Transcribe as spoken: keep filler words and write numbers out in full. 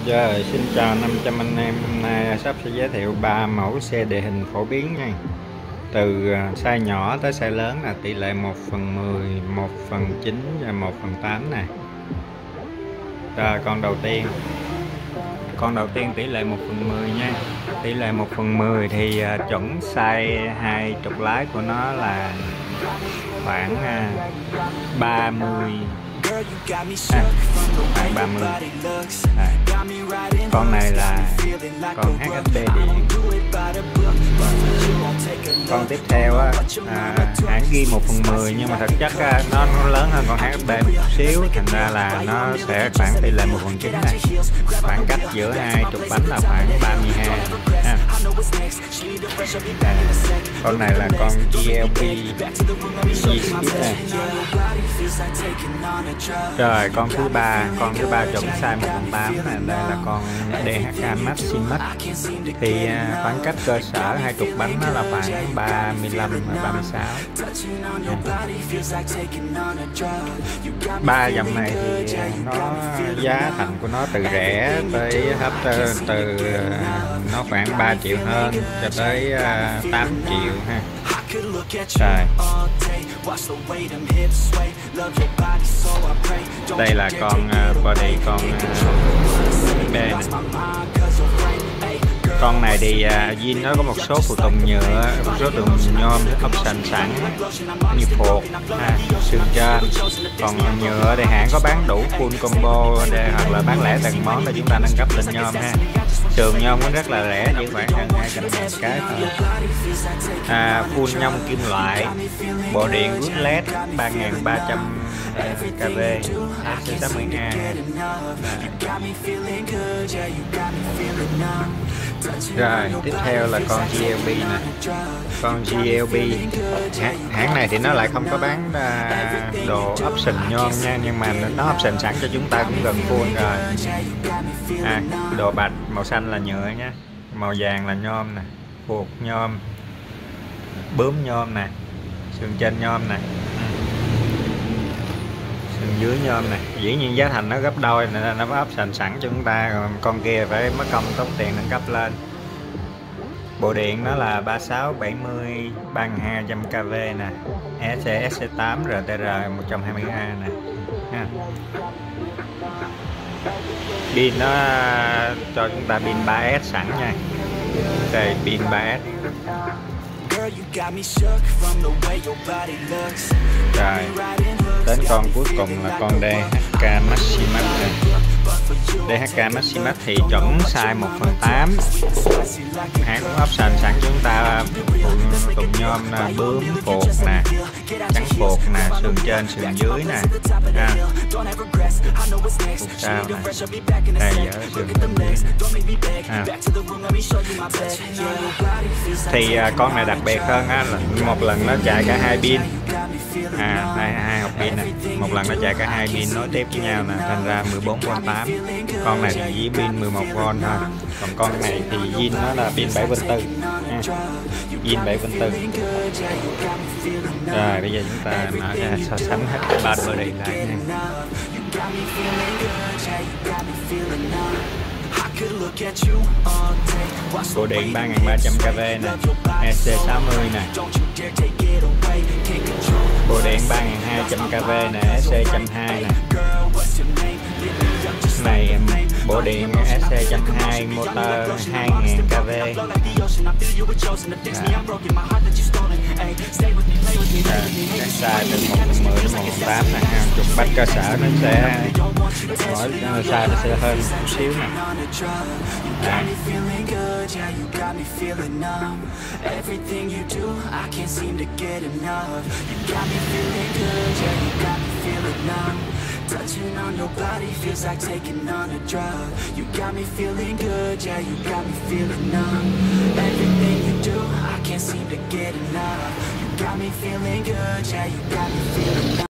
Rồi, xin chào năm trăm anh em. Hôm nay sắp sẽ giới thiệu ba mẫu xe địa hình phổ biến nha. Từ size nhỏ tới size lớn là tỷ lệ một phần mười, một phần chín và một phần tám nè. Rồi, con đầu tiên. Con đầu tiên tỷ lệ một phần mười nha. Tỷ lệ một phần mười thì chuẩn size hai trục lái của nó là khoảng ba mươi. À, khoảng ba mươi. À, con này là con hát ét bê điện. Con tiếp theo á, à, hãng ghi một phần mười nhưng mà thực chất á, nó, nó lớn hơn con hát ét bê một chút xíu, thành ra là nó sẽ khoảng tỷ lệ một phần chín này. Khoảng cách giữa hai trục bánh là khoảng ba mươi hai. À. À, con này là con giê lờ pê G-Speed này. Rồi con thứ ba, con thứ ba chuẩn size một phần tám này, đây là con đê hát ca Maximus. Thì à, khoảng cách cơ sở hai trục bánh nó là khoảng ba mươi lăm và ba mươi sáu. Ba dòng này thì nó giá thành của nó từ rẻ tới hấp từ nó khoảng ba triệu hơn cho tới uh, tám triệu ha. Rồi. Đây là con uh, body con uh, B này. Con này thì zin uh, nó có một số phụ tùng nhựa, một số tùng nhôm option sẵn như phuộc, ha, sườn trên. Còn nhựa thì hãng có bán đủ full combo để hoặc là bán lẻ từng món để chúng ta nâng cấp lên nhôm ha. Sườn nhôm cũng rất là rẻ, chỉ khoảng gần hai trăm ngàn cái thôi. À, full nhông kim loại, bộ điện rút led ba nghìn ba trăm ca vê ét xê tám mươi A. Rồi tiếp theo là con giê lờ pê nè. Con giê lờ pê hãng này thì nó lại không có bán đồ option nhôm nha, nhưng mà nó option sẵn cho chúng ta cũng gần full rồi. À, đồ bạch màu xanh là nhựa nhé, màu vàng là nhôm nè, phuộc nhôm, bướm nhôm nè, sườn trên nhôm nè, sườn dưới nhôm nè. Dĩ nhiên giá thành nó gấp đôi nên là nó có option sẵn cho chúng ta, còn con kia phải mất công tốn tiền nâng cấp lên. Bộ điện nó là ba sáu bảy mươi ba nghìn hai trăm ca vê nè, ét xê ét xê tám rờ tê rờ một trăm hai mươi A nè ha. Pin nó cho chúng ta pin ba S sẵn nha. Đây pin ba S. Rồi đến con cuối cùng là con đê hát ca Maximus này. đê hát ca Maximus thì chuẩn size một phần tám. Hãng cũng option sẵn cho chúng ta tùng nhôm nè, bướm, phuộc nè, trắng phuộc nè, sườn trên, sườn dưới nè, à, phuộc sau nè, đây ở sườn dưới nè. À. Thì à, con này đặc biệt hơn á, là một lần nó chạy cả hai pin. À, hai, hai hộp pin này, một lần nó chạy cả hai pin nối tiếp với nhau nè, thành ra mười bốn vôn tám. Con này thì chỉ pin mười một vôn thôi, còn con này thì zin nó là pin bảy vôn tư, zin bảy vôn tư. Rồi bây giờ chúng ta mở ra so sánh hết ba body lại nha. Bộ điện ba nghìn ba trăm ca vê nè, ét xê sáu mươi nè. Bộ điện ba nghìn hai trăm ca vê nè, ét xê một trăm hai nè. Này bộ điện ét xê một trăm hai, motor hai nghìn ca vê. À. À, cái size từ một phần mười đến một phần tám nè, trục bánh cơ sở nó sẽ mỗi size nó sẽ hơn một chút xíu nè. À. Touching on your body feels like taking on a drug. You got me feeling good, yeah, you got me feeling numb. Everything you do, I can't seem to get enough. You got me feeling good, yeah, you got me feeling numb.